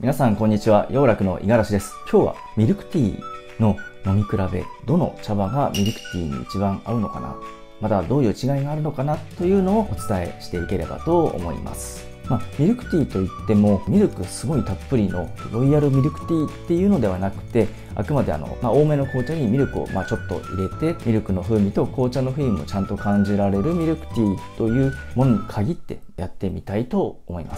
皆さんこんにちは、陽楽の五十嵐です。今日はミルクティーの飲み比べ、どの茶葉がミルクティーに一番合うのかな、またどういう違いがあるのかなというのをお伝えしていければと思います。ミルクティーといってもミルクすごいたっぷりのロイヤルミルクティーっていうのではなくて、あくまで多めの紅茶にミルクをちょっと入れて、ミルクの風味と紅茶の風味もちゃんと感じられるミルクティーというものに限ってやってみたいと思います。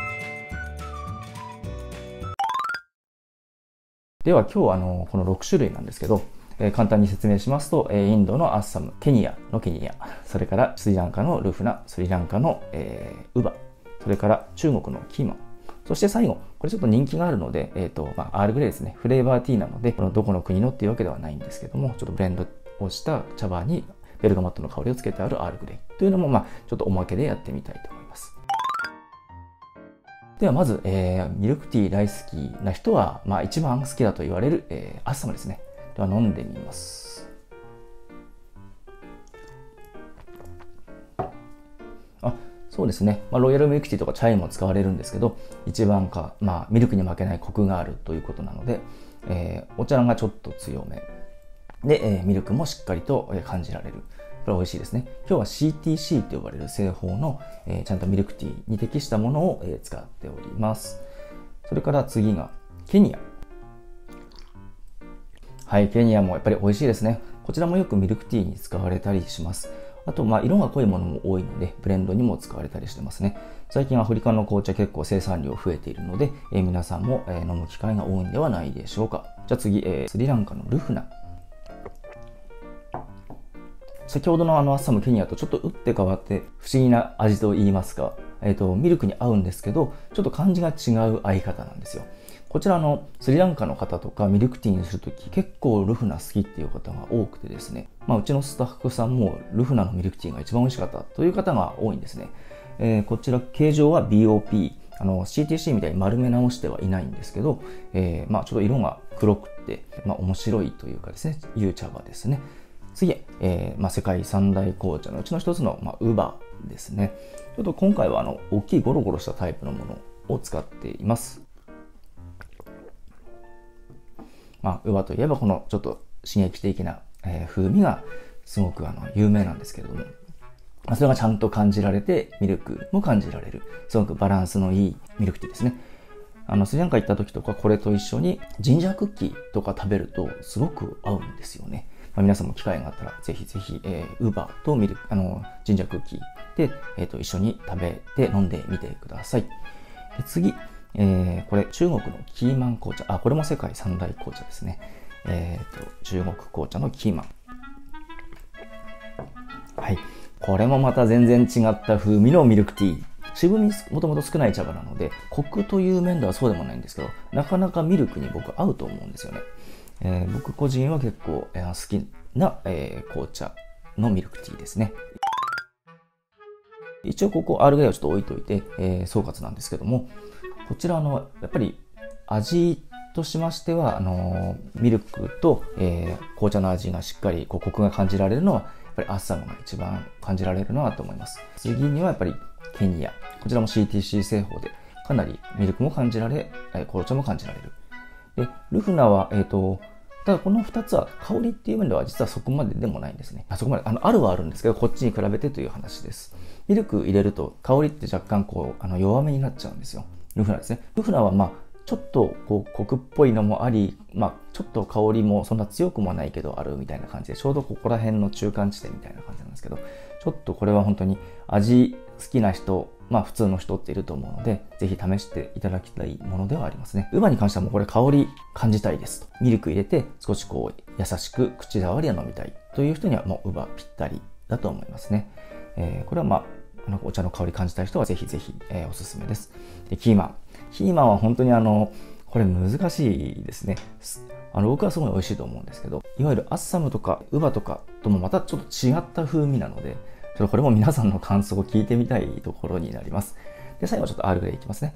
では今日この6種類なんですけど、簡単に説明しますと、インドのアッサム、ケニアのケニア、それからスリランカのルフナ、スリランカの、ウバ、それから中国のキーマン、そして最後、これちょっと人気があるので、アールグレイですね、フレーバーティーなので、どこの国のっていうわけではないんですけども、ちょっとブレンドをした茶葉にベルガモットの香りをつけてあるアールグレイというのも、ちょっとおまけでやってみたいと思います。ではまず、ミルクティー大好きな人は、一番好きだと言われる、アッサムですね。では飲んでみます。そうですね、ロイヤルミルクティーとかチャイも使われるんですけど、一番ミルクに負けないコクがあるということなので、お茶がちょっと強めで、ミルクもしっかりと感じられる。これは美味しいですね。今日は CTC と呼ばれる製法の、ちゃんとミルクティーに適したものを、使っております。それから次がケニア。はい、ケニアもやっぱり美味しいですね。こちらもよくミルクティーに使われたりします。あと、色が濃いものも多いので、ブレンドにも使われたりしてますね。最近アフリカの紅茶結構生産量増えているので、皆さんも、飲む機会が多いんではないでしょうか。じゃあ次、スリランカのルフナ。先ほどのアッサムケニアとちょっと打って変わって不思議な味と言いますか、ミルクに合うんですけど、ちょっと感じが違う合い方なんですよ。こちらスリランカの方とかミルクティーにするとき結構ルフナ好きっていう方が多くてですね、うちのスタッフさんもルフナのミルクティーが一番美味しかったという方が多いんですね。こちら形状は BOP、CTC みたいに丸め直してはいないんですけど、ちょっと色が黒くて、面白いというかですね、いう茶葉ですね。次、世界三大紅茶のうちの一つの、ウバですね。ちょっと今回は大きいゴロゴロしたタイプのものを使っています。ウバといえばこのちょっと刺激的な、風味がすごく有名なんですけれども、それがちゃんと感じられてミルクも感じられる、すごくバランスのいいミルクティーですね。スリランカ行った時とかこれと一緒にジンジャークッキーとか食べるとすごく合うんですよね。皆さんも機会があったらぜひぜひ、ウーバーとジンジャークッキーで、一緒に食べて飲んでみてください。で次、これ中国のキーマン紅茶。これも世界三大紅茶ですね。中国紅茶のキーマン。はい。これもまた全然違った風味のミルクティー。渋みもともと少ない茶葉なので、コクという面ではそうでもないんですけど、なかなかミルクに僕合うと思うんですよね。僕個人は結構、好きな、紅茶のミルクティーですね。一応ここアールグレイをちょっと置いといて、総括なんですけども、こちらやっぱり味としましてはミルクと、紅茶の味がしっかりコクが感じられるのはやっぱりアッサムが一番感じられるなと思います。次にはやっぱりケニア、こちらも CTC 製法でかなりミルクも感じられ、紅茶も感じられる。でルフナはただこの2つは香りっていう面では実はそこまででもないんですね。そこまであるはあるんですけど、こっちに比べてという話です。ミルク入れると香りって若干弱めになっちゃうんですよ。ルフナですね。ルフナはちょっとコクっぽいのもあり、ちょっと香りもそんな強くもないけどあるみたいな感じで、ちょうどここら辺の中間地点みたいな感じなんですけど、ちょっとこれは本当に味好きな人、普通の人っていると思うので、ぜひ試していただきたいものではありますね。ウバに関してはもうこれ香り感じたいですと。ミルク入れて少し優しく口触りを飲みたいという人にはもうウバぴったりだと思いますね。これはお茶の香り感じたい人はぜひぜひ、おすすめです。で、キーマン。キーマンは本当にこれ難しいですね。僕はすごい美味しいと思うんですけど、いわゆるアッサムとかウバとかともまたちょっと違った風味なので、これも皆さんの感想を聞いてみたいところになります。で、最後ちょっとアールグレイいきますね。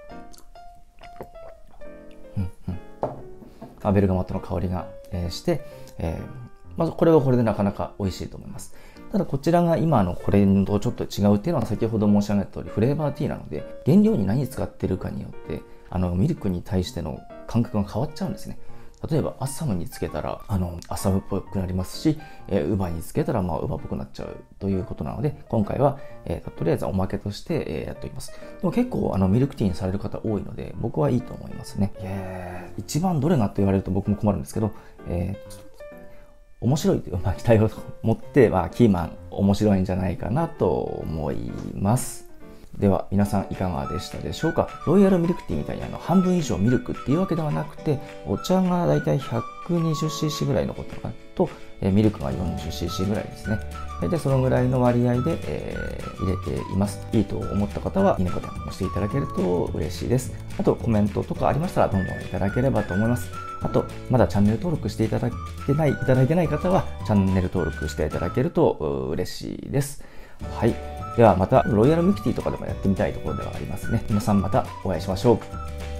ベルガモットの香りが、して、まずこれはこれでなかなか美味しいと思います。ただこちらが今のこれとちょっと違うっていうのは先ほど申し上げた通りフレーバーティーなので、原料に何使ってるかによってミルクに対しての感覚が変わっちゃうんですね。例えばアッサムにつけたらアッサムっぽくなりますし、ウバにつけたらウバっぽくなっちゃうということなので、今回は、とりあえずおまけとして、やっておきます。でも結構ミルクティーにされる方多いので、僕はいいと思いますね。一番どれがと言われると僕も困るんですけど、面白いという期待を持って、キーマン面白いんじゃないかなと思います。では皆さんいかがでしたでしょうか。ロイヤルミルクティーみたいに半分以上ミルクっていうわけではなくて、お茶がだいたい 120cc ぐらい残ったのかなと、ミルクが 40cc ぐらいですね。大体そのぐらいの割合で、入れています。いいと思った方はいいねボタンを押していただけると嬉しいです。あとコメントとかありましたらどんどんいただければと思います。あとまだチャンネル登録していただいてない方はチャンネル登録していただけると嬉しいです。はい。ではまたロイヤルミルクティーとかでもやってみたいところではありますね。皆さんまたお会いしましょう。